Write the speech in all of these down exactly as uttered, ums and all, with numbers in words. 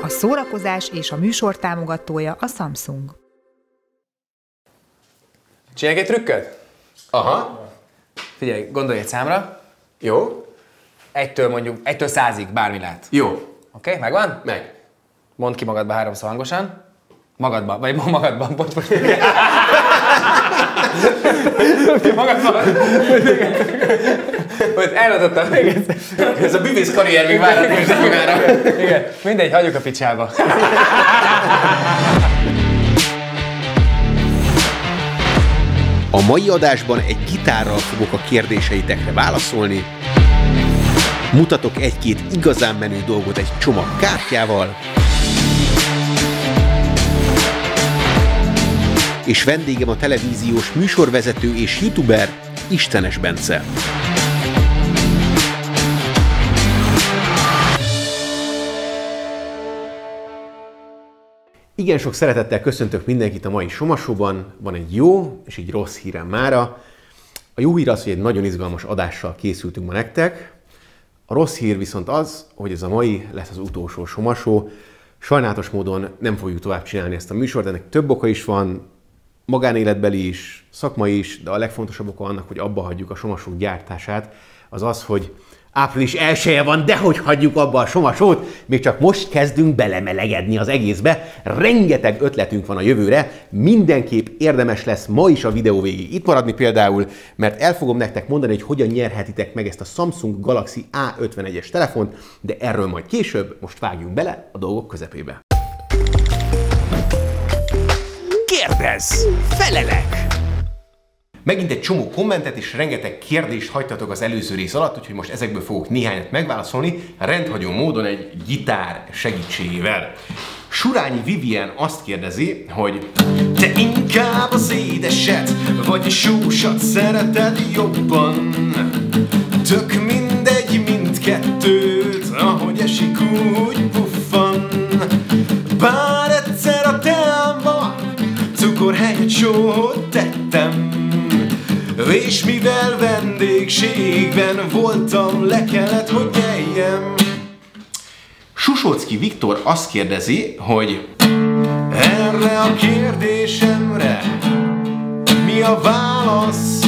A szórakozás és a műsor támogatója a Samsung. Csinálj egy trükköt? Aha. Figyelj, gondolj egy számra. Jó. Egytől mondjuk, egytől százig bármi lehet. Jó. Oké, okay, megvan? Meg. Mondd ki magadba háromszor hangosan. Magadban, vagy magadban, bocs, bocs. Magadban. Hogy elradottam még egyszer. Ez a bűvész karrier még várható is magára. Igen, mindegy, hagyjuk a picsába. A mai adásban egy gitárral fogok a kérdéseitekre válaszolni, mutatok egy-két igazán menő dolgot egy csomag kártyával, és vendégem a televíziós műsorvezető és youtuber Istenes Bence. Igen, sok szeretettel köszöntök mindenkit a mai Soma Show-ban. Van egy jó és egy rossz hírem mára. A jó hír az, hogy egy nagyon izgalmas adással készültünk ma nektek. A rossz hír viszont az, hogy ez a mai lesz az utolsó Soma Show. Sajnálatos módon nem fogjuk tovább csinálni ezt a műsort, ennek több oka is van, magánéletbeli is, szakmai is, de a legfontosabb oka annak, hogy abba hagyjuk a Soma Show gyártását, az az, hogy április elseje van, de hogy hagyjuk abba a Soma Show-t, még csak most kezdünk belemelegedni az egészbe. Rengeteg ötletünk van a jövőre, mindenképp érdemes lesz ma is a videó végig itt maradni például, mert el fogom nektek mondani, hogy hogyan nyerhetitek meg ezt a Samsung Galaxy á ötvenegyes telefont, de erről majd később, most vágjunk bele a dolgok közepébe. Kérdezz! Felelek! Megint egy csomó kommentet és rengeteg kérdést hagytatok az előző rész alatt, úgyhogy most ezekből fogok néhányat megválaszolni, rendhagyó módon egy gitár segítségével. Surányi Vivien azt kérdezi, hogy te inkább az édeset, vagy a sósat szereted jobban? Tök mindegy mindkettőt, ahogy esik úgy puffan. Bár egyszer a teámba cukor helyett sót tettem, és mivel vendégségben voltam, le kellett, hogy nyeljem. Susocki Viktor azt kérdezi, hogy erre a kérdésemre mi a válasz?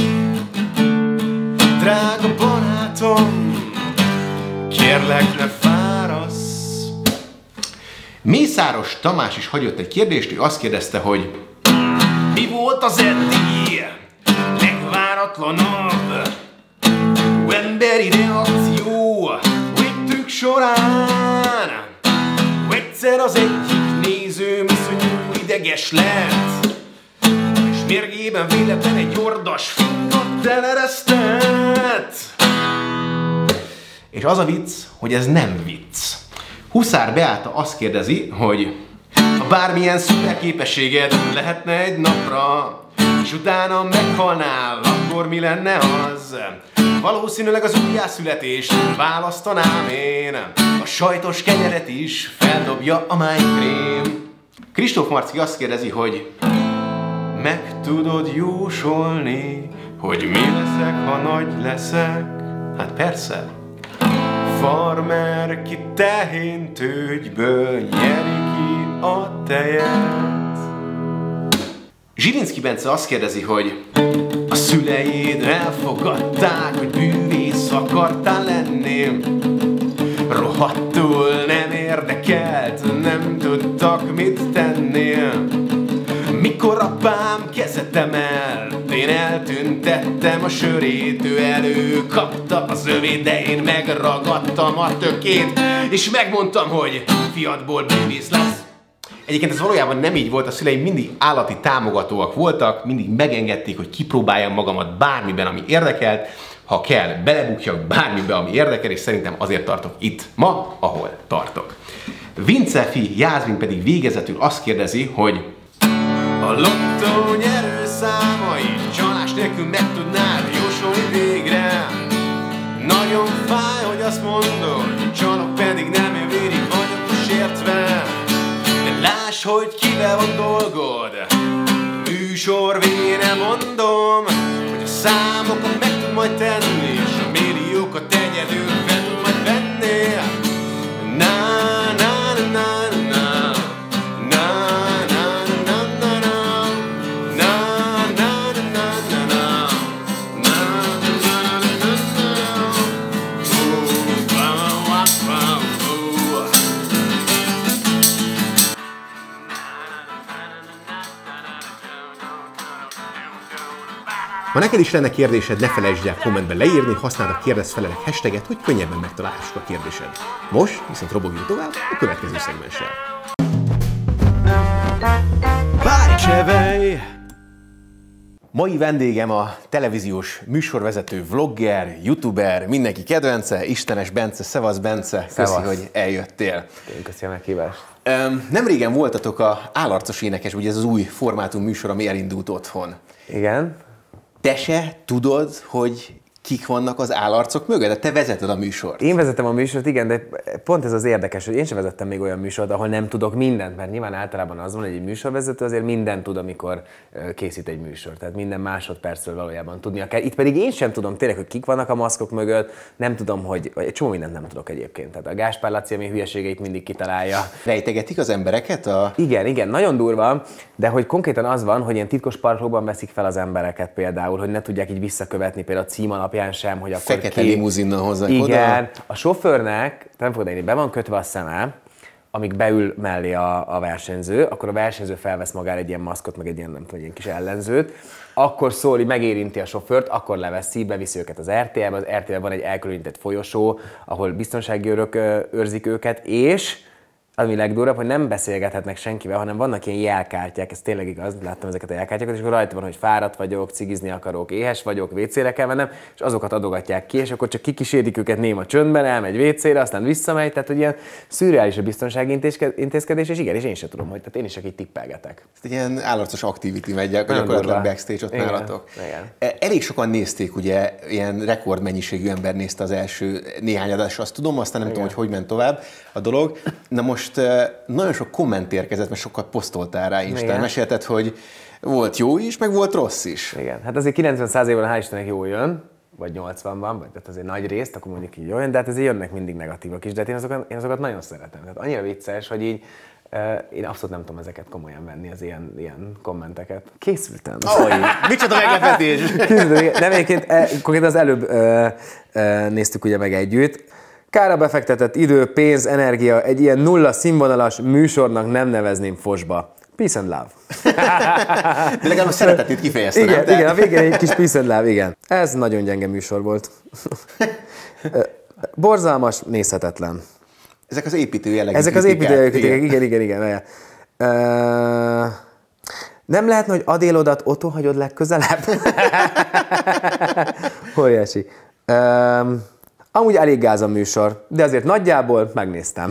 Drága barátom, kérlek, ne fárasz. Mészáros Tamás is hagyott egy kérdést, ő azt kérdezte, hogy mi volt az eddig legváratlanabb emberi reakció végtük során? Egyszer az egyik néző iszonyú ideges lett, és mérgében véletlen egy ordas fingot eleresztett. És az a vicc, hogy ez nem vicc. Huszár Beáta azt kérdezi, hogy ha bármilyen szuper képességed lehetne egy napra, és utána meghalnál, akkor mi lenne az? Valószínűleg az újjászületést választanám én, a sajtos kenyeret is feldobja a májkrém. Kristóf Marci azt kérdezi, hogy meg tudod jósolni, hogy mi leszek, ha nagy leszek? Hát persze. Farmer, ki tehéntőgyből nyeri ki a tejet. Zsilinszki Bence azt kérdezi, hogy a szüleid elfogadták, hogy bűvész akartál lenni. Rohadtul nem érdekelt, nem tudtak mit tenni. Mikor apám kezet emelt, én eltüntettem a sörét, ő előkapta az övét, de én megragadtam a tökét, és megmondtam, hogy fiatból bűvész lesz. Egyébként ez valójában nem így volt, a szüleim mindig állati támogatóak voltak, mindig megengedték, hogy kipróbáljam magamat bármiben, ami érdekelt, ha kell, belebukjak bármiben, ami érdekel, és szerintem azért tartok itt ma, ahol tartok. Vince fi Jászmin pedig végezetül azt kérdezi, hogy a lottó nyerőszámai csalás nélkül meg tudnád jósolni végre. Nagyon fáj, hogy azt mondod, csalok, pedig nem én vérig vagyok kísértve. De láss, hogy kivel van dolgod, műsor végére mondom, hogy a számokat meg tud majd tenni, és a milliókat egyedül fel tud majd venni. Na, na, na, na, Ha neked is lenne kérdésed, ne felejtsd el kommentben leírni, használd a kérdezfelelek hashtaget, hogy könnyebben megtalálhassuk a kérdésed. Most viszont robogjunk tovább a következő szegmenssel. Bájcsevej! Mai vendégem a televíziós műsorvezető, vlogger, youtuber, mindenki kedvence, Istenes Bence. Szevasz, Bence! Köszi, Szevasz. hogy eljöttél. Köszi a meghívást. Nem régen voltatok a Állarcos énekes, ugye ez az új formátum műsor, ami elindult otthon. Igen. Te se tudod, hogy kik vannak az állarcok mögött? De te vezeted a műsort. Én vezetem a műsort, igen, de pont ez az érdekes, hogy én sem vezettem még olyan műsort, ahol nem tudok mindent, mert nyilván általában az van, hogy egy műsorvezető azért mindent tud, amikor készít egy műsort. Tehát minden másodpercről valójában tudnia kell. Itt pedig én sem tudom tényleg, hogy kik vannak a maszkok mögött, nem tudom, hogy vagy egy csomó mindent nem tudok egyébként. Tehát a Gáspár Laci, ami hülyeségeit mindig kitalálja. Rejtegetik az embereket? A... Igen, igen, nagyon durva, de hogy konkrétan az van, hogy ilyen titkos parkolóban veszik fel az embereket például, hogy ne tudják így visszakövetni például a cím alapján sem, hogy akkor Fekete ki... limuzinnal hozzák igen, oda. Igen, a sofőrnek, nem fogod érni, be van kötve a szeme, amíg beül mellé a, a versenyző, akkor a versenyző felvesz magára egy ilyen maszkot, meg egy ilyen, nem tudom, ilyen kis ellenzőt, akkor szól, hogy megérinti a sofőrt, akkor leveszi, beviszi őket az er té el-be, az er té el van egy elkülönített folyosó, ahol biztonsági őrök őrzik őket, és ami legdurvább, hogy nem beszélgethetnek senkivel, hanem vannak ilyen jelkártyák, ez tényleg igaz, láttam ezeket a jelkártyákat, és akkor rajta van, hogy fáradt vagyok, cigizni akarok, éhes vagyok, vécére kell mennem, és azokat adogatják ki, és akkor csak kikísérik őket néma csöndben, elmegy vécére, aztán visszamegy, tehát hogy ilyen szürreális a biztonsági intézkedés, és igen, és én sem tudom, hogy tehát én is csak így tippelgetek. Ez egy ilyen állarcos activity megy, gyakorlatilag backstage ott igen, nálatok. Igen. Elég sokan nézték, ugye, ilyen rekordmennyiségű ember nézte az első néhány adást, azt tudom, aztán nem igen. tudom, hogy hogy ment tovább a dolog. Na most nagyon sok komment érkezett, mert sokat posztoltál rá Instán. Mesélted, hogy volt jó is, meg volt rossz is. Igen, hát azért kilencven százalékban hál' Istennek jó jön, vagy nyolcvanban, vagy tehát azért nagy részt, akkor mondjuk így jó jön, de hát azért jönnek mindig negatívak is, de hát én azokat, én azokat nagyon szeretem. Tehát annyira vicces, hogy így uh, én abszolút nem tudom ezeket komolyan venni, az ilyen, ilyen kommenteket. Készültem. Oh, micsoda meglepetés! Készültem, nem egyébként, konkrétan az előbb uh, uh, néztük ugye meg együtt. Kára befektetett idő, pénz, energia, egy ilyen nulla színvonalas műsornak nem nevezném fosba. Peace and love. De legalább a szeretetét kifejeztem. Igen, nem? igen, a végén egy kis peace and love, igen. Ez nagyon gyenge műsor volt. Borzalmas, nézhetetlen. Ezek az építő jellegű Ezek az építő jellegű kritikák, igen, igen, igen. igen. Uh, nem lehetne, hogy Adélodat otthon hagyod legközelebb? Óriási. Um, Amúgy elég gáz a műsor, de azért nagyjából megnéztem.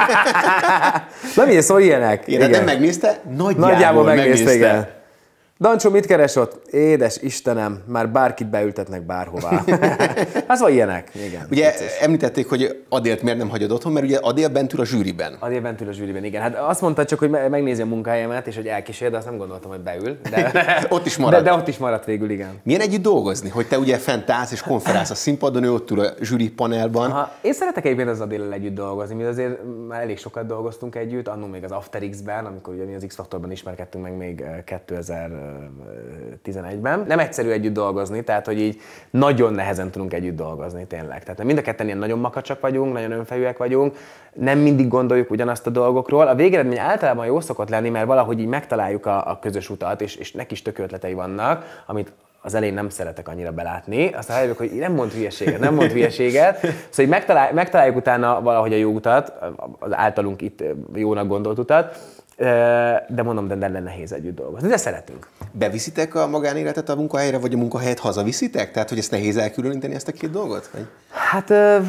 Na miért szól ilyenek? Igen, nem megnézte? Nagyjából, nagyjából megnézte, megnézte. igen. Dancsó, mit keres ott? Édes Istenem, már bárkit beültetnek bárhová. Hát szóval ilyenek, igen. Ugye vicces. Említették, hogy Adélt miért nem hagyod otthon, mert ugye Adél bent ül a zsűriben. Adél bent ül a zsűriben, igen. Hát azt mondta csak, hogy megnézi a munkáját, és hogy elkísér, de azt nem gondoltam, hogy beül. De ott is maradt. De, de ott is maradt végül, igen. Milyen együtt dolgozni? Hogy te ugye fent állsz és konferálsz a színpadon, ő ott ül a zsűri panelban. Aha, én szeretek egyébként az Adéllel együtt dolgozni, mi azért már elég sokat dolgoztunk együtt, annól még az After X-ben, amikor ugye mi az X-Faktorban ismerkedtünk meg még kétezer-tizenegyben. Nem egyszerű együtt dolgozni, tehát hogy így nagyon nehezen tudunk együtt dolgozni tényleg. Tehát mind a ketten ilyen nagyon makacsak vagyunk, nagyon önfejűek vagyunk, nem mindig gondoljuk ugyanazt a dolgokról. A végeredmény általában jó szokott lenni, mert valahogy így megtaláljuk a, a közös utat, és, és neki is tök ötletei vannak, amit az elején nem szeretek annyira belátni, aztán rájövök, hogy nem mond hülyeséget, nem mond hülyeséget. Szóval így megtalál, megtaláljuk utána valahogy a jó utat, az általunk itt jónak gondolt utat, de mondom, de nem nehéz együtt dolgozni, de szeretünk. Beviszitek a magánéletet a munkahelyre, vagy a munkahelyet hazaviszitek? Tehát, hogy ezt nehéz elkülöníteni, ezt a két dolgot? Vagy? Hát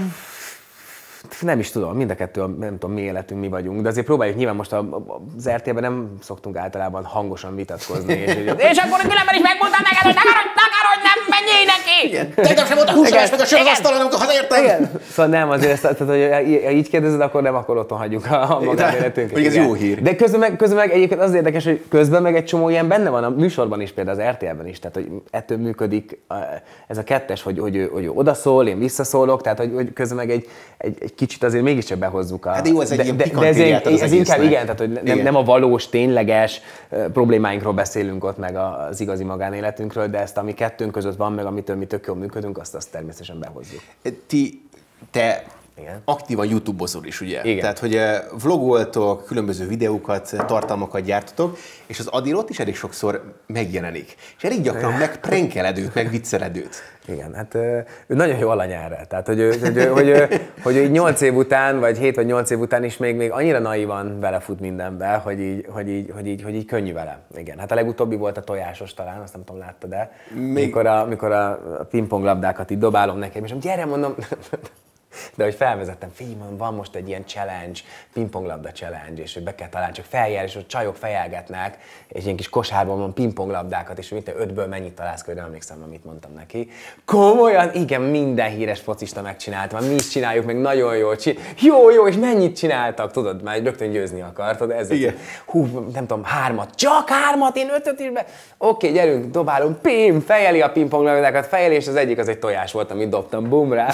nem is tudom, mind a kettő, nem tudom, mi életünk, mi vagyunk, de azért próbáljuk, nyilván most az er té el-ben nem szoktunk általában hangosan vitatkozni. És, és akkor különben is megmondtam neked, hogy akarodj, nem menjél neki! Igen. Tegnap sem volt a húsás, meg a sör az asztalon, amikor hazaértem. Igen. Szóval nem, azért, tehát, hogy ha így kérdezed, akkor nem, akkor otthon hagyjuk a magánéletünket. Ez jó hír. De közben meg, közben meg egyébként az érdekes, hogy közben meg egy csomó ilyen benne van a műsorban is, például az er té el-ben is, tehát hogy ettől működik ez a kettes, hogy, hogy, ő, hogy ő odaszól, én visszaszólok, tehát hogy, hogy közben meg egy, egy, egy kicsit azért mégiscsak behozzuk a... Hát jó, ez egy de, ilyen de, de ez, pikantériát az ez inkább igen, tehát hogy nem, igen. nem a valós, tényleges problémáinkról beszélünk ott, meg az igazi magánéletünkről, de ezt, ami kettőnk között van, meg amitől mi tök jól működünk, azt, azt természetesen behozzuk. Ti, te Igen. Aktívan YouTube-ozol is, ugye? Igen. Tehát, hogy vlogoltok, különböző videókat, tartalmakat gyártotok, és az Adin ott is elég sokszor megjelenik. És elég gyakran megprenkeled őt, meg vicceled őt. Igen, hát ő nagyon jó alany erre. Tehát, hogy, hogy, hogy, hogy, hogy, hogy nyolc év után, vagy hét vagy nyolc év után is még, még annyira naivan belefut mindenbe, hogy így, hogy, így, hogy, így, hogy így könnyű vele. Igen, hát a legutóbbi volt a tojásos talán, azt nem tudom, láttad, de mikor a, mikor a pingponglabdákat így dobálom nekem, és gyere, mondom, de hogy felvezettem, figyelj, van most egy ilyen challenge, pingponglabda challenge, és hogy be kell találni, csak feljel, és a csajok fejelgetnek, és ilyen kis kosárban van pingponglabdákat, és mit, ötből mennyit találsz, hogy nem emlékszem, amit mondtam neki. Komolyan, igen, minden híres focista megcsináltam, mi is csináljuk, meg nagyon jól csináljuk. Jó, jó, és mennyit csináltak, tudod, már rögtön győzni akartad, ez igen. Hú, nem tudom, hármat, csak hármat, én ötöt is be. Oké, gyerünk, dobálunk, pim, fejeli a pingponglabdákat, fejeli, és az egyik az egy tojás volt, amit dobtam, bum rá.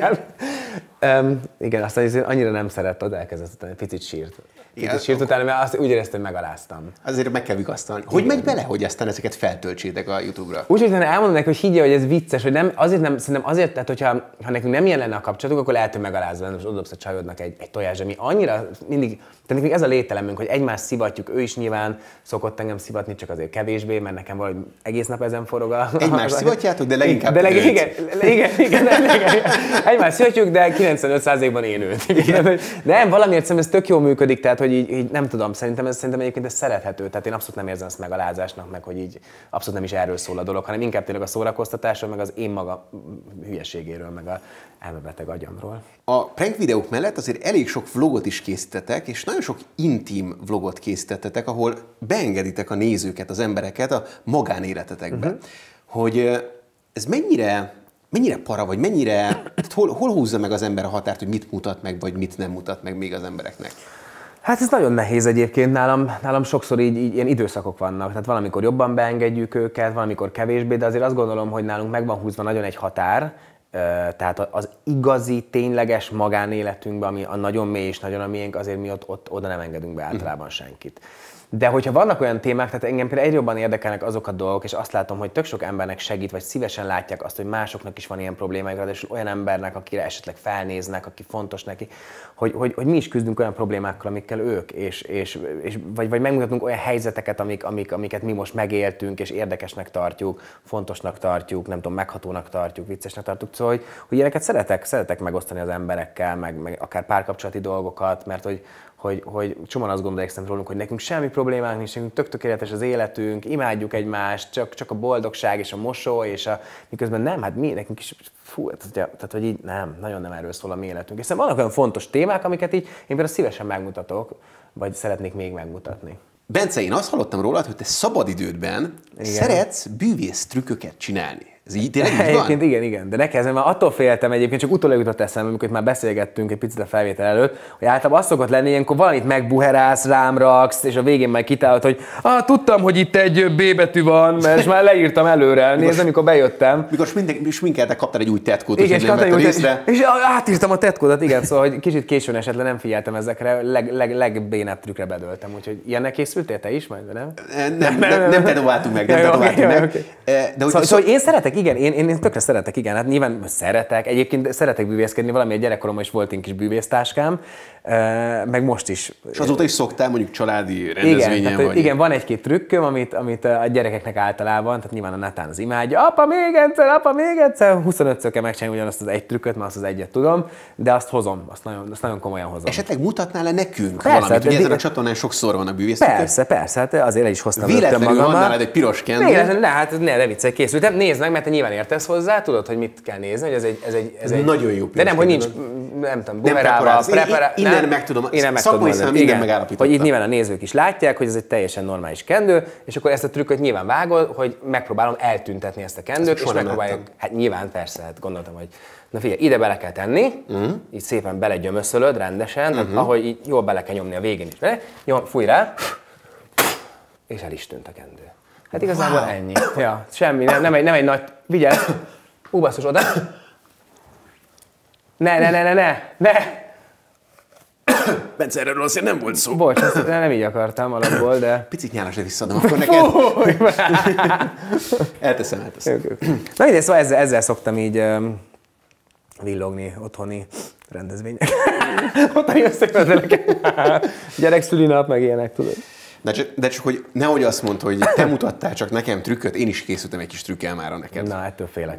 Um, igen, aztán annyira nem szerett, oda elkezdett utána, picit sírt. Picit igen, sírt utána, mert azt úgy éreztem, hogy megaláztam. Azért meg kell vigasztalni. Hogy igen. megy bele, hogy aztán ezeket feltöltsétek a YouTube-ra? Úgy, hogy elmondom neki, hogy higgye, hogy ez vicces, hogy nem, azért nem, szerintem azért, tehát hogyha ha nekünk nem ilyen lenne a kapcsolatunk, akkor lehet, hogy megalázva, most odobsz a csajodnak egy, egy tojás, ami annyira mindig, tehát nekünk ez a lételemünk, hogy egymást szivatjuk, ő is nyilván szokott engem szivatni, csak azért kevésbé, mert nekem valahogy egész nap ezen forog a... Egymást szivatjátok, de leginkább de leg, igen, igen, igen, igen, igen, egymást szivatjuk, de kilencvenöt százalékban én őt. Igen. De nem, valamiért szerintem ez tök jól működik, tehát hogy így, így nem tudom, szerintem ez szerintem egyébként ez szerethető, tehát én abszolút nem érzem ezt megalázásnak, meg hogy így abszolút nem is erről szól a dolog, hanem inkább tényleg a szórakoztatásról, meg az én maga hülyeségéről, meg a elmebeteg agyamról. A prank videók mellett azért elég sok vlogot is készítetek, és nagyon sok intim vlogot készítettetek, ahol beengeditek a nézőket, az embereket a magánéletetekbe. Uh-huh. Hogy ez mennyire, mennyire para, vagy mennyire, hol, hol húzza meg az ember a határt, hogy mit mutat meg, vagy mit nem mutat meg még az embereknek? Hát ez nagyon nehéz egyébként, nálam, nálam sokszor így, így ilyen időszakok vannak, tehát valamikor jobban beengedjük őket, valamikor kevésbé, de azért azt gondolom, hogy nálunk meg van húzva nagyon egy határ, tehát az igazi, tényleges magánéletünkben, ami a nagyon mély és nagyon a miénk, azért mi ott, ott oda nem engedünk be általában senkit. De hogyha vannak olyan témák, tehát engem például egyre jobban érdekelnek azok a dolgok, és azt látom, hogy tök sok embernek segít, vagy szívesen látják azt, hogy másoknak is van ilyen problémáik, és olyan embernek, akire esetleg felnéznek, aki fontos neki, hogy, hogy, hogy mi is küzdünk olyan problémákkal, amikkel ők, és, és, és, vagy, vagy megmutatunk olyan helyzeteket, amik, amik, amiket mi most megéltünk, és érdekesnek tartjuk, fontosnak tartjuk, nem tudom, meghatónak tartjuk, viccesnek tartjuk, szóval, hogy, hogy ilyeneket szeretek, szeretek megosztani az emberekkel, meg, meg akár párkapcsolati dolgokat, mert hogy hogy, hogy csomóan azt gondolják szerintem rólunk, hogy nekünk semmi problémánk nincs, nekünk tök tökéletes az életünk, imádjuk egymást, csak, csak a boldogság és a mosoly, és a, miközben nem, hát mi, nekünk is, fú, tehát, tehát hogy így nem, nagyon nem erről szól a mi életünk. És vannak olyan fontos témák, amiket így én például szívesen megmutatok, vagy szeretnék még megmutatni. Bence, én azt hallottam rólad, hogy te szabadidődben igen. szeretsz bűvész trükköket csinálni. Ez így tényleg így van? Egyébként igen, igen. De nekem már attól féltem egyébként, csak utólag jutott eszembe, amikor már beszélgettünk egy picit a felvétel előtt, hogy általában az szokott lenni, ilyenkor valamit megbuherálsz, rám raksz, és a végén majd kitálod, hogy ah, tudtam, hogy itt egy B betű van, mert már leírtam előre. Nézd, amikor bejöttem. Mikor sminkeltek, kaptál egy új tetkót, és nem vetted észre. És átírtam a tetkódat, igen, szóval hogy kicsit későn esetleg nem figyeltem ezekre, leg, leg, legbénább trükkre bedöltem, úgyhogy ilyennek készültél te is majd, nem? Nem, nem, nem, nem tetováltunk meg, nem tetováltunk meg. Szóval én szeretek, igen, én, én tökre szeretek, igen, hát nyilván szeretek, egyébként szeretek bűvészkedni, valami gyerekkoromban is volt én kis bűvésztáskám, meg most is. És azóta is szoktál mondjuk családi rendezvényen igen, tehát, vagy? Igen, van egy-két trükköm, amit, amit a gyerekeknek általában, tehát nyilván a Natán az imádja, apa még egyszer, apa még egyszer, huszonötször kell megcsinálni ugyanazt az egy trükköt, mert azt az egyet tudom, de azt hozom, azt nagyon, azt nagyon komolyan hozom. Esetleg mutatnál le nekünk persze, valamit, ugye ezen a csatornán sokszor van a bűvésztrükkök? Persze, persze, hát azért el is hoztam véletlenül van nálad egy piros kendő. Véletlenül, ne, hát ne, ne viccelj, készültem. Nézd meg, mert te nyilván értesz hozzá, tudod, hogy mit kell nézni, hogy ez egy... Ez egy, ez egy nagyon jó de nem, hogy nincs, nem tudom, bumerálva, preparálva. Innen meg tudom, szakmai szám minden megállapítottam. Hogy itt nyilván a nézők is látják, hogy ez egy teljesen normális kendő, és akkor ezt a trükköt nyilván vágod, hogy megpróbálom eltüntetni ezt a kendőt, és megpróbáljuk, hát nyilván persze, hát gondoltam, hogy na figyelj, ide bele kell tenni, uh-huh. így szépen belegyömöszölöd rendesen, uh-huh. ahogy így jól bele kell nyomni a végén is. Jó, fújj rá, és el is tűnt a kendő. Hát igazából wow. ennyi. Ja, semmi, nem, nem, egy, nem egy nagy... Vigyázz! Ú, basszus, oda! Ne, ne, ne, ne, ne! ne. Bence, erről azért nem volt szó. Bocs, ezt nem így akartam alapból, de... Picit nyálasra visszadom akkor neked. elteszem, elteszem. Na idén, szóval ezzel, ezzel szoktam így um, villogni otthoni rendezvények. Ottani összekötelek. Gyerekszülinap, meg ilyenek, tudod. De csak, de csak, hogy nehogy azt mondta, hogy te mutattál csak nekem trükköt, én is készültem egy kis trükkel mára neked. Na, ettől félek.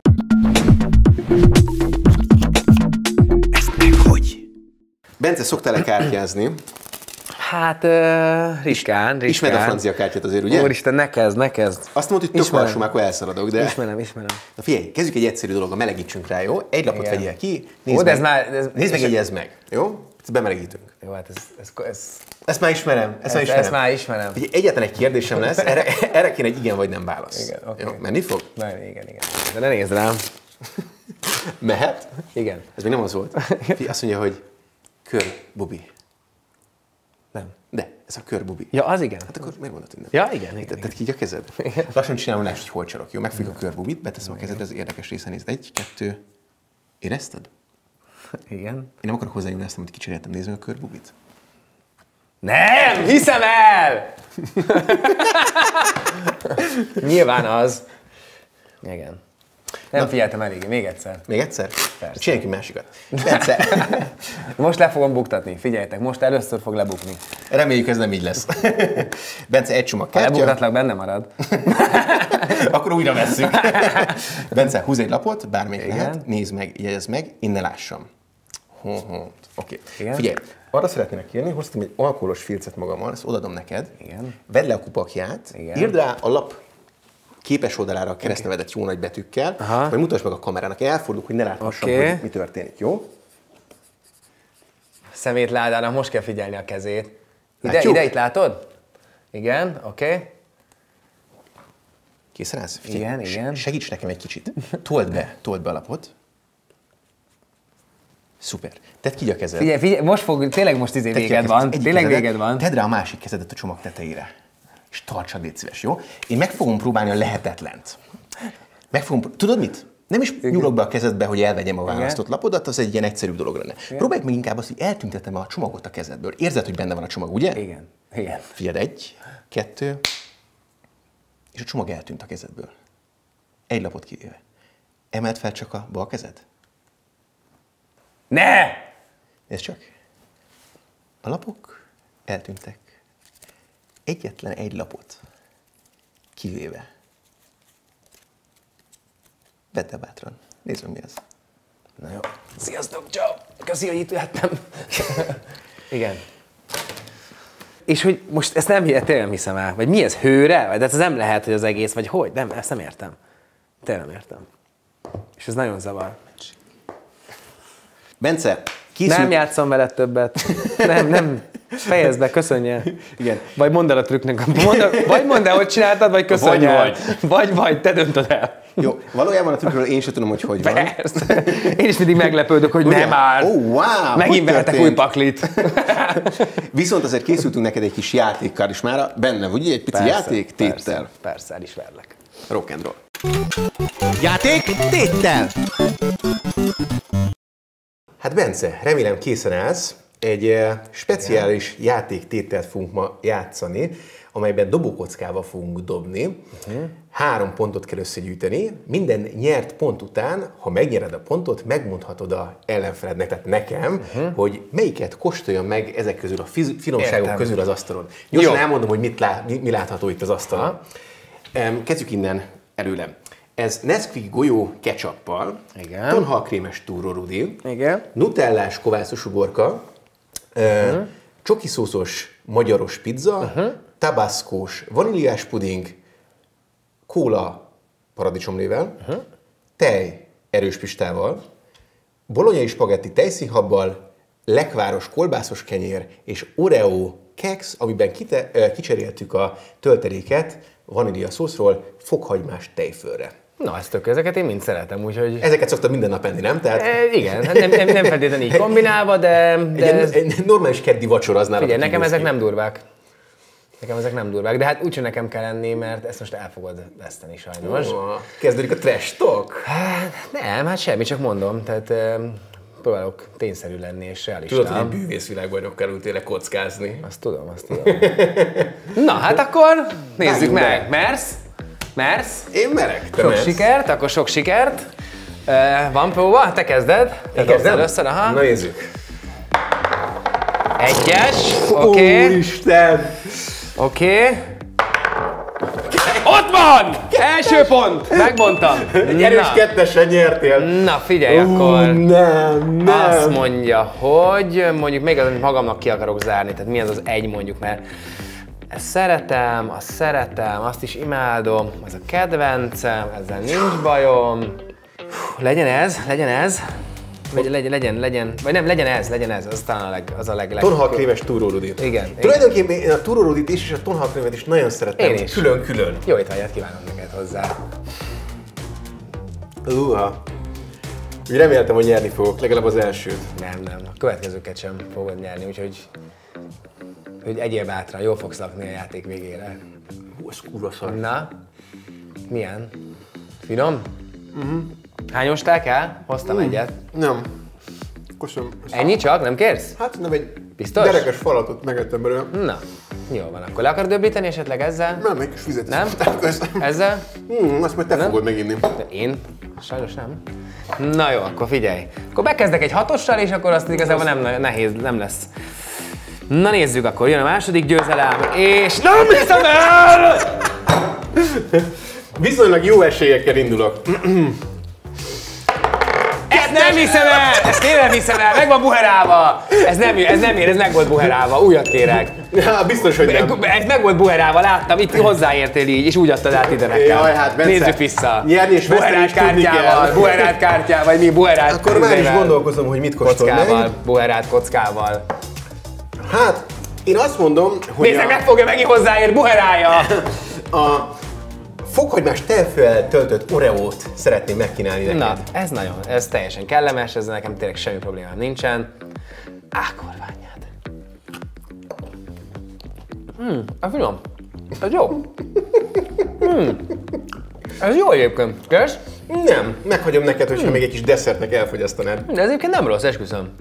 Ezt meg hogy? Bence, szoktál-e kártyázni? Hát, uh, riskán, riskán. Ismered a francia kártyát azért, ugye? Úristen, ne kezd, ne kezd. Azt mondod, hogy tök lassú, már akkor elszaladok, de... Ismerem, ismerem. Na figyelj, kezdjük egy egyszerű dologgal, melegítsünk rá, jó? Egy lapot Igen. vegyél ki, nézd Ó, de meg, ez már... Ez, nézd meg, ez, jegyezd meg, jó? Ezt bemelegítünk. Jó, hát ez... ez, ez Ezt már ismerem, ezt, ezt, már ismerem. ezt már ismerem. Figyelj, egyetlen egy kérdésem lesz, erre, erre kéne egy igen vagy nem válasz. Igen, oké. Jó, menni fog? Na, igen, igen. De ne nézd rám. Mehet? Igen. Ez még nem az volt. Figyelj, azt mondja, hogy kör bubi. Nem. De, ez a kör bubi. Ja, az igen. Hát akkor miért mondod, hogy nem? Ja, igen, igen. Tetted ki így a kezed? Lassan csinálom, láss, hogy hol csalok. Jó, megfogjuk a körbubit, beteszem a kezedre, az érdekes része, nézd. Egy, kettő. Érezted? Igen. Én nem akarok hozzájönni, azt, amit kicseréltem. Nézd meg a körbubit. Nem, hiszem el! Nyilván az. Igen. Nem Na. figyeltem eléggé, még egyszer. Még egyszer? Persze. Csináljunk egy másikat. Bence, Most le fogom buktatni, figyeljetek, most először fog lebukni. reméljük ez nem így lesz. Bence, egy csomag Ha kártya. lebuktatlak, benne marad. Akkor újra vesszük. Bence, húz egy lapot, bármelyik Igen. lehet, nézd meg, jegyezd meg, innen lássam. Oké. Okay. Igen. Figyelj, arra szeretnének kérni, hoztam egy alkoholos filcet magammal, ezt odaadom neked. Igen. Vedd le a kupakját, Igen. írd rá a lap képes oldalára a keresztnevedet jó nagy betűkkel, Aha. majd mutasd meg a kamerának. Én elfordulok, hogy ne láthassam, Oké. hogy mi történik, jó? Szemétládának most kell figyelni a kezét. Ide, Látjuk? ide, itt látod? Igen, oké. Okay. Készen állsz? Igen, s- igen. Segíts nekem egy kicsit. Told be, told be a lapot. Szuper. Tedd ki a kezed. Figyelj, figyelj, most fog, tényleg most izé Tedd ki a véged kezed, van. az egyik Tényleg kezedet, véged van. Tedd rá a másik kezedet a csomag tetejére. És tartsad, légy szíves, jó? Én meg fogom próbálni a lehetetlent. Meg fogom, pró- tudod mit? Nem is nyúlok be a kezedbe, hogy elvegyem a választott lapodat, az egy ilyen egyszerűbb dolog lenne. Próbáljuk meg inkább azt, hogy eltüntetem a csomagot a kezedből. Érzed, hogy benne van a csomag, ugye? Igen, igen. Figyeld, egy, kettő, és a csomag eltűnt a kezedből. Egy lapot kivéve. Emeld fel csak a bal kezed. Ne! Nézd csak. A lapok eltűntek. Egyetlen egy lapot kivéve. Vedd el bátran. Nézd meg, mi ez. Na jó. Sziasztok, ciao. Köszi, hogy itt lehettem. Igen. És hogy most ezt nem, tényleg nem hiszem el. Vagy mi ez, hőre? Vagy ez nem lehet, hogy az egész, vagy hogy? Nem, ezt nem értem. Tényleg nem értem. És ez nagyon zavar. Bence, készül... Nem játszom veled többet. Nem, nem. Fejezd be, köszönje. Igen. Vagy mondd el a trükknek. Mondd el, vagy mondd el, hogy csináltad, vagy köszönj el. Vagy, Vagy, vagy, te döntöd el. Jó, valójában a trükkről én sem tudom, hogy hogy van. Persze. Én is mindig meglepődök, hogy Ugye? nem már. Oh, wow! Megint hogy vehetek történt? új paklit. Viszont azért készültünk neked egy kis játékkal is mára. Benne, ugye? Egy pici játék téttel. Persze, persze, el is verlek. Rock and roll. Játék téttel! Hát Bence, remélem készen állsz. Egy eh, speciális játéktételt fogunk ma játszani, amelyben dobókockával fogunk dobni. Uh-huh. Három pontot kell összegyűjteni. Minden nyert pont után, ha megnyered a pontot, megmondhatod a ellenfelednek, tehát nekem, uh-huh. hogy melyiket kóstolja meg ezek közül a fiz- finomságok Értem. közül az asztalon. Gyorsan Jó. elmondom, hogy mit, lá- mi, mi látható itt az asztalon. Um, kezdjük innen előlem. Ez Nesquik golyó ketchuppal, Igen. tonhalkrémes túrórudi, Igen. nutellás kovászos uborka, uh-huh. csokiszószos magyaros pizza, uh-huh. tabaszkós vaníliás puding, kóla paradicsomlével, uh-huh. tej erős pistával, bolonyai spagetti tejszínhabbal, lekváros kolbászos kenyér és Oreo keks, amiben kite, uh, kicseréltük a tölteléket vanília szószról fokhagymás tejfölre. Na, ezt tök, ezeket én mind szeretem, úgyhogy... Ezeket szoktam minden nap enni, nem? Tehát E, igen, hát nem, nem, nem feltétlenül így kombinálva, de... de egy, ez, egy normális keddi vacsora az nálam. figyelj, nekem ezek nem durvák. Nekem ezek nem durvák, de hát úgyse nekem kell enni, mert ezt most el fogod veszteni sajnos. Oh, kezdődik a trash talk. Hát nem, hát semmi, csak mondom, tehát e, próbálok tényszerű lenni és realista. Tudod, hogy egy bűvészvilágbajnok kerültél kockázni. Azt tudom, azt tudom. Na, hát akkor nézzük Vágjunk meg. be. Mersz? Mersz? Én merek, te Sok mersz. sikert, akkor sok sikert. Uh, van próba? Te kezded? Te kezded először, aha. Na nézzük. Egyes, oké. Okay. Úristen! Oké. Okay. Ott van! Első pont! Megmondtam. Egy erős kettesen nyertél. Na figyelj, uh, akkor nem, nem. azt mondja, hogy mondjuk még az, amit magamnak ki akarok zárni, tehát mi az az egy mondjuk, mert ezt szeretem, azt szeretem, azt is imádom, az a kedvencem, ezzel nincs bajom. Hú, legyen ez, legyen ez. Vagy legyen, legyen, legyen, vagy nem, legyen ez, legyen ez, az talán a leg, az a leg, leg... Tonhalkrémes túrórudit. Igen. Tulajdonképpen én a túrórudit is, és a tonhalkrémet is nagyon szeretem. Én is. Külön-külön. Jó étvágyat kívánok neked hozzá. Uha. Úgy reméltem, hogy nyerni fogok, legalább az elsőt. Nem, nem, a következőket sem fogod nyerni, úgyhogy... Hogy egyéb bátran, jól fogsz lakni a játék végére. Hú, ez kurva szar. Na, milyen? Finom? Uh-huh. Hányostál kell? Hoztam uh, egyet. Nem. Köszönöm. Ennyi csak? Nem kérsz? Hát nem egy biztos? derekes falatot megettem belőle. Na, jó van. Akkor le akarod döbbíteni esetleg ezzel? Nem, egy kis vizet. Nem? Ezzel? Hmm, azt majd te nem? fogod meginni. De én? Sajnos nem. Na jó, akkor figyelj. Akkor bekezdek egy hatossal, és akkor azt igazából nem nehéz, nem lesz. Na nézzük, akkor jön a második győzelem, és nem hiszem el! Viszonylag jó esélyekkel indulok. Ezt nem hiszem el! Ezt én nem hiszem el! Meg van buherálva! Ez nem, ez nem ér, ez meg volt buherálva. Újat kérek. Ja, biztos, hogy nem. Ez meg volt buherálva, láttam, itt hozzáértél így, és úgy adtad át ide nekem. Jaj, hát Bence, nézzük vissza. Nyerni és veszteni is tudni kell. Buherált kártyával, vagy mi buherált Akkor már is gondolkozom, hogy mit kóstol kockával, buherált kockával. Hát, én azt mondom, hogy nézzek, meg fogja megint hozzáér, buherálja! A fokhagymás tejfővel töltött Oreót szeretném megkínálni neked. Na, ez nagyon, ez teljesen kellemes, ezzel nekem tényleg semmi problémám nincsen. Ákorványád. Hmm, ez finom. Ez jó. Hmm. Ez jó egyébként. Kész? Nem, meghagyom neked, hogyha hmm. még egy kis desszertnek elfogyasztanád. De ez egyébként nem rossz, esküszöm.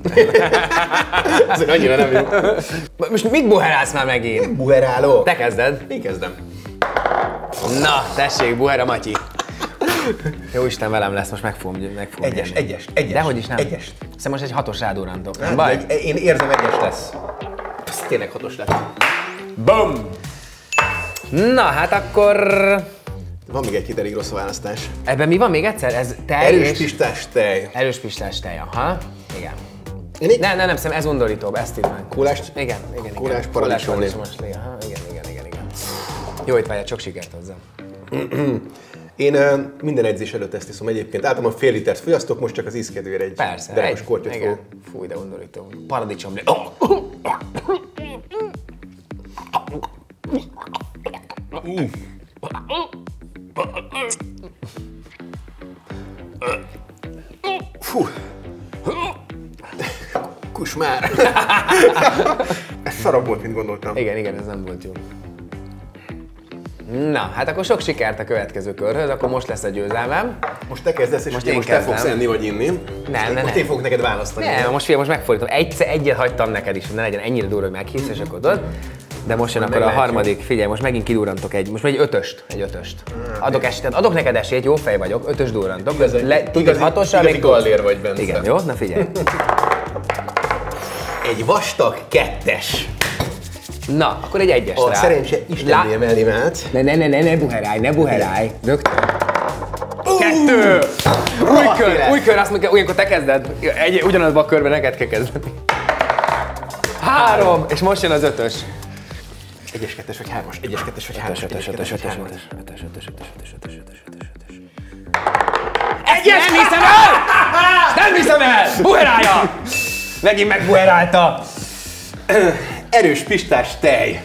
Azért annyira nem jó. Most mit buherálsz már megint? Buherálok. Te kezded. Én kezdem. Na, tessék, buhera Matyi. Jó Isten, velem lesz, most meg fogom, meg fogom Egyes, nyerni. egyes, egyes. Dehogy is nem. Egyest. Szerintem most egy hatos rádórantok, nem Hát, baj? egy, én érzem, egyes lesz. Ez tényleg hatos lesz. Bum! Na, hát akkor... Van még egy elég rossz választás. Ebben mi van még egyszer? Ez tej Erős és... pistás tej. Erős pistás tej, aha. Igen. Én így... Nem, nem, nem, szerintem ez undorítóbb, ezt így meg. Kólás? Igen, igen, igen. Kólás paradicsomlé. Aha, igen, igen, igen, igen. Jó étvágyat, sok sikert hozzá. Én uh, minden edzés előtt ezt iszom egyébként. Általában fél litert fogyasztok, most csak az ízkedvére egy Persze, derekos egy, kortyot igen. fogok. Fúj, de undorító. Paradicsomlé. Oh. Mm. Fú. Kus már. Ez szarabb volt, mint gondoltam. Igen, igen, ez nem volt jó. Na, hát akkor sok sikert a következő körhöz, akkor most lesz a győzelmem. Most te kezdesz, és most, most, most te fogsz enni vagy inni. Nem, nem, Most nem. én fogok neked választani. Nem, most figyelj, most megfordítom. Egyszer egyet hagytam neked is, hogy ne legyen ennyire durva, hogy meghisz, és akkor tudod. De most jön akkor a harmadik, figyelj, most megint kidurrantok egy, most egy ötöst, egy ötöst. Adok esélyt, adok neked esélyt, jó fej vagyok, ötös durrantok. Le, tudod, hatossal még gallér vagy, Bence. Igen, jó? Na figyelj. Egy vastag kettes. Na, akkor egy egyes A rá. szerencse Istennél mellém át. Ne, ne, ne, ne, ne buherálj, ne buherálj. Rögtön. Kettő! Új kör, új kör, azt mondja, olyankor te kezded. Egy, ugyanazban a körben neked kell kezdeni. Három! És most jön az ötös. Egyes, kettes vagy hármas, egyes, kettes vagy hármas, Ötös, egyes, ötös, kettes vagy ötös, hármas. ötös, ötös, ötös, ötös, ötös, ötös, ötös, ötös. Egyes! Nem hiszem el! Nem hiszem el! Buherálja! Megint megbuherálta. Erős pistás tej.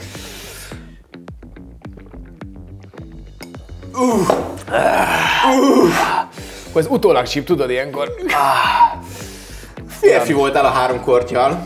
Uh. Uh. Az utólag síp, tudod ilyenkor. Férfi voltál a három korttyal.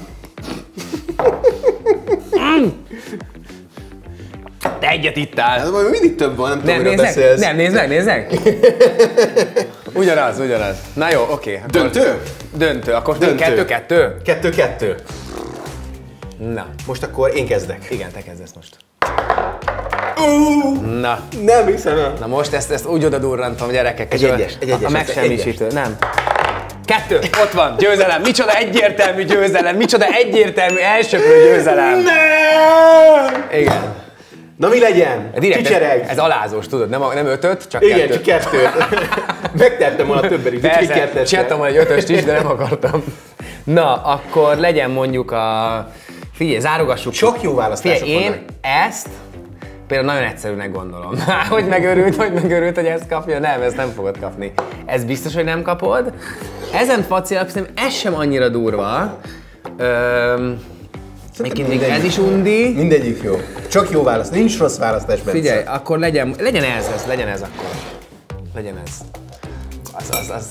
Te egyet ittál. Ez majd mindig több van, nem tudom, Nem, miről nézd meg, beszélsz. nem, nézd meg, nézd meg. Ugyanaz, ugyanaz. Na jó, oké. Okay, Döntő? Döntő, akkor Döntő. kettő-kettő? Kettő-kettő. Na. Most akkor én kezdek. Igen, te kezdesz most. Na, Nem hiszem el. na most ezt, ezt úgy odadurrantam, gyerekek. Egy egyes, egy egyes, A, a ez megsemmisítő, nem. Kettő, ott van, győzelem. Micsoda egyértelmű győzelem, micsoda egyértelmű elsöprő győzelem. Nem! Igen. Na mi legyen? Direkt Csicsereg. ez, ez alázós, tudod, nem, a- nem ötöt, csak Igen, kettőt. csak kettőt. Megtettem volna többet is, de csak Persze, kettőt. csináltam volna egy ötöst is, de nem akartam. Na, akkor legyen mondjuk a... Figyelj, zárogassuk. Sok jó választások Figyelj, én vannak. ezt például nagyon egyszerűnek gondolom. Hogy megörült, hogy megörült, hogy ezt kapja? Nem, ezt nem fogod kapni. Ez biztos, hogy nem kapod. Ezen facilak szerintem ez sem annyira durva. Öm, Egyébként még ez is undi. Mindegyik jó. Csak jó választás, nincs rossz választás, Bence. Figyelj, akkor legyen, legyen ez, ez, legyen ez akkor. Legyen ez. Az, az, az.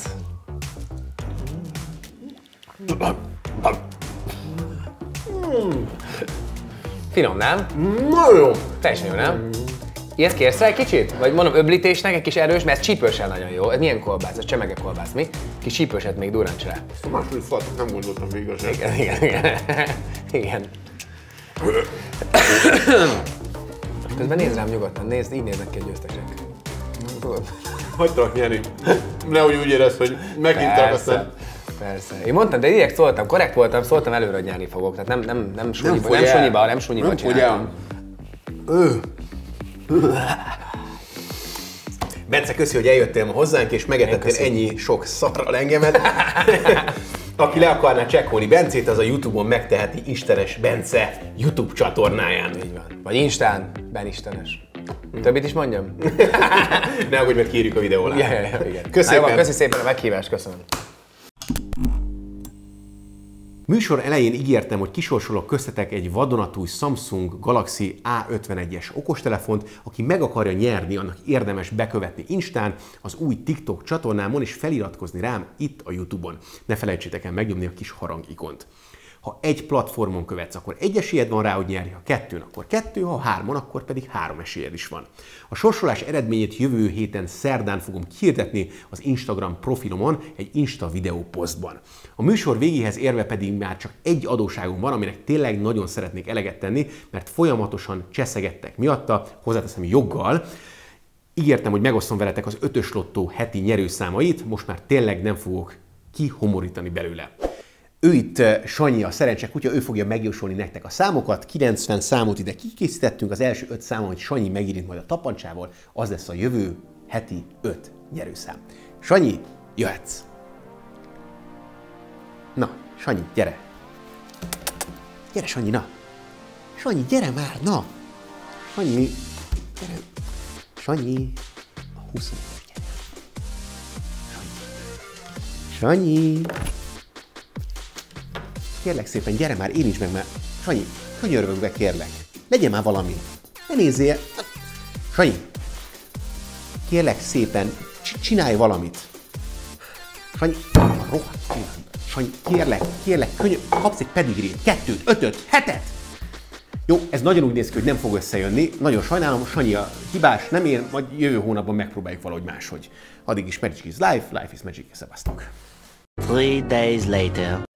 Finom, nem? Na jó. Teljesen jó, nem? Ilyet kérsz rá egy kicsit? Vagy mondom öblítésnek egy kis erős, mert ez csípősen nagyon jó. Ez milyen kolbász? Ez csemege kolbász, mi? Kis csípőset még durrants rá. A második falat nem gondoltam végül sem. Igen, igen, igen. Igen. Közben nézd rám nyugodtan, nézd, így néznek ki a győztesek. Tudod? Hagytalak nyerni. Nehogy úgy érezd, hogy megint aztán. Persze. Én mondtam, de direkt szóltam, korrekt voltam, szóltam előre, hogy nyerni fogok. Tehát nem, nem, nem, sunyiba, fogy nem el. sunyiba, nem sunyiba Nem fogy csináltam. el. Ő. Bence, köszi, hogy eljöttél ma hozzánk, és megetettél ennyi sok szarral engemet. Aki le akarná csekkolni Bencét, az a YouTube-on megteheti Istenes Bence YouTube csatornáján. Így van. Vagy Instán, Ben Istenes. Többit is mondjam? Ne aggódj, mert kérjük a videó alá. Ja, ja, ja, igen. Köszönöm. Köszönöm. Köszi szépen a meghívást, köszönöm. Műsor elején ígértem, hogy kisorsolok köztetek egy vadonatúj Samsung Galaxy á ötvenegyes okostelefont. Aki meg akarja nyerni, annak érdemes bekövetni Instán, az új TikTok csatornámon és feliratkozni rám itt a YouTube-on. Ne felejtsétek el megnyomni a kis harang ikont. Ha egy platformon követsz, akkor egy esélyed van rá, hogy nyerj, ha kettőn, akkor kettő, ha hármon, akkor pedig három esélyed is van. A sorsolás eredményét jövő héten szerdán fogom kihirdetni az Instagram profilomon egy Insta videó posztban. A műsor végéhez érve pedig már csak egy adósságom van, aminek tényleg nagyon szeretnék eleget tenni, mert folyamatosan cseszegettek miatta, hozzáteszem joggal. Ígértem, hogy megosztom veletek az ötös lottó heti nyerőszámait, most már tényleg nem fogok kihomorítani belőle. Ő itt Sanyi, a szerencse kutya, ő fogja megjósolni nektek a számokat. kilencven számot ide kikészítettünk, az első öt számon, hogy Sanyi megírint majd a tapancsával, az lesz a jövő heti öt nyerőszám. Sanyi, jöhetsz! Na, Sanyi, gyere! Gyere, Sanyi, na! Sanyi, gyere már, na! Sanyi, gyere! Sanyi, a huszonöt, gyere! Sanyi! Sanyi! Kérlek szépen, gyere már, érints meg már. Sanyi, könyörgök be, kérlek. Legyen már valami. Ne nézzél. Sanyi, kérlek szépen, csinálj valamit. Sanyi, rohadt pillanat. Sanyi, kérlek, kérlek, könyörgök, kapsz egy pedigrét, kettőt, ötöt, hetet. Jó, ez nagyon úgy néz ki, hogy nem fog összejönni. Nagyon sajnálom, Sanyi a hibás, nem ér, majd jövő hónapban megpróbáljuk valahogy máshogy. Addig is Magic is life, life is magic, szevasztok. Three days later.